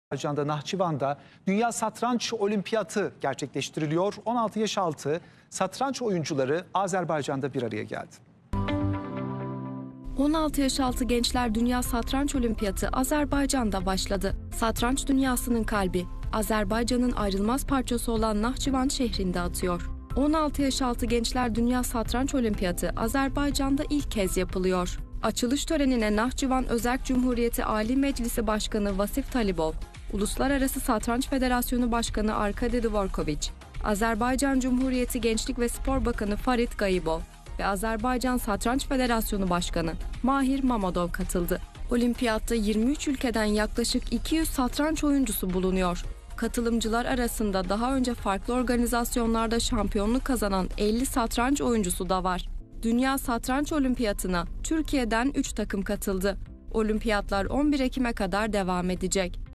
Azerbaycan'da Nahçıvan'da Dünya Satranç Olimpiyatı gerçekleştiriliyor. 16 yaş altı satranç oyuncuları Azerbaycan'da bir araya geldi. 16 yaş altı gençler Dünya Satranç Olimpiyatı Azerbaycan'da başladı. Satranç dünyasının kalbi, Azerbaycan'ın ayrılmaz parçası olan Nahçıvan şehrinde atıyor. 16 yaş altı gençler Dünya Satranç Olimpiyatı Azerbaycan'da ilk kez yapılıyor. Açılış törenine Nahçıvan Özerk Cumhuriyeti Ali Meclisi Başkanı Vasif Talibov, Uluslararası Satranç Federasyonu Başkanı Arkadi Dvorkovic, Azerbaycan Cumhuriyeti Gençlik ve Spor Bakanı Farid Gayibov ve Azerbaycan Satranç Federasyonu Başkanı Mahir Mamadov katıldı. Olimpiyatta 23 ülkeden yaklaşık 200 satranç oyuncusu bulunuyor. Katılımcılar arasında daha önce farklı organizasyonlarda şampiyonluk kazanan 50 satranç oyuncusu da var. Dünya Satranç Olimpiyatı'na Türkiye'den 3 takım katıldı. Olimpiyatlar 11 Ekim'e kadar devam edecek.